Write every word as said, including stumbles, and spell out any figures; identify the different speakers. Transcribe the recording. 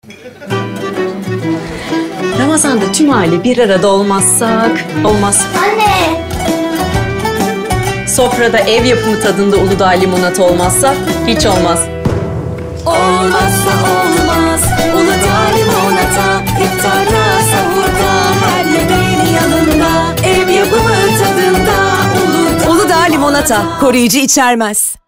Speaker 1: Ramazan'da tüm aile bir arada olmazsak olmaz.
Speaker 2: Anne!
Speaker 1: Sofrada ev yapımı tadında Uludağ limonata olmazsa hiç olmaz.
Speaker 3: Olmazsa olmaz Uludağ limonata. İftarda, sahurda, her yemeğin yanında. Ev yapımı tadında Uludağ.
Speaker 4: Uludağ limonata koruyucu içermez.